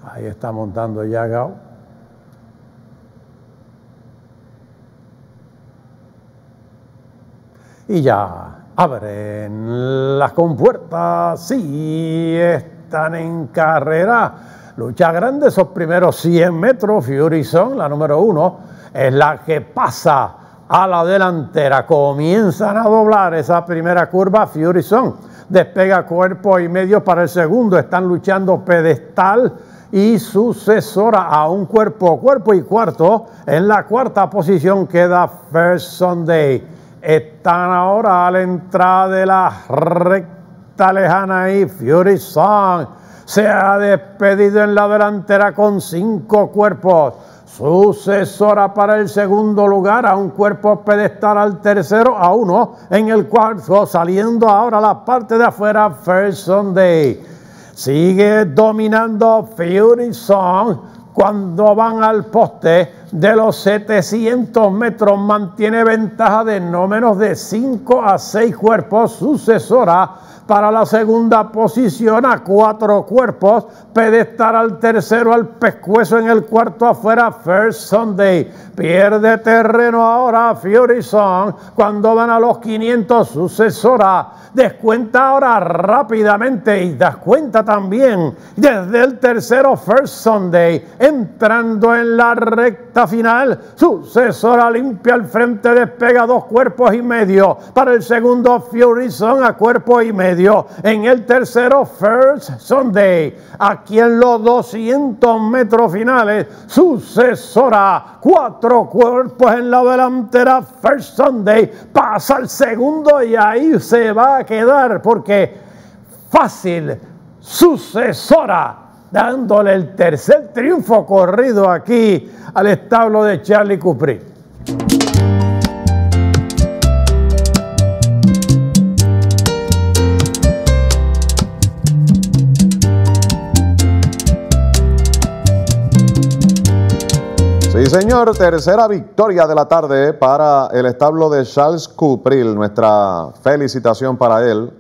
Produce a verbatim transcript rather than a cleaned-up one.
Ahí está montando ya Gao. Y ya abren las compuertas. Sí, están en carrera. Lucha grande esos primeros cien metros. Fury Song, la número uno, es la que pasa a la delantera. Comienzan a doblar esa primera curva. Fury Song despega cuerpo y medio para el segundo. Están luchando Pedestal y Sucesora a un cuerpo, cuerpo y cuarto. En la cuarta posición queda First Sunday. Están ahora a la entrada de la recta lejana y Fury Song se ha despedido en la delantera con cinco cuerpos. Sucesora para el segundo lugar, a un cuerpo Pedestal al tercero, a uno en el cuarto, saliendo ahora la parte de afuera First Sunday. Sigue dominando Fury Song. Cuando van al poste de los setecientos metros, mantiene ventaja de no menos de cinco a seis cuerpos. Sucesora para la segunda posición a cuatro cuerpos. Pedestal al tercero, al pescuezo en el cuarto afuera First Sunday. Pierde terreno ahora Fury Song cuando van a los quinientos. Sucesora descuenta ahora rápidamente y das cuenta también desde el tercero First Sunday. Entrando en la recta final, Sucesora limpia al frente, despega dos cuerpos y medio. Para el segundo Fury Song a cuerpo y medio. En el tercero First Sunday. Aquí en los doscientos metros finales, Sucesora, cuatro cuerpos en la delantera. First Sunday pasa al segundo y ahí se va a quedar porque fácil. Sucesora dándole el tercer triunfo corrido aquí al establo de Charlie Cupri. Sí, señor, tercera victoria de la tarde para el establo de Charles Cupril. Nuestra felicitación para él.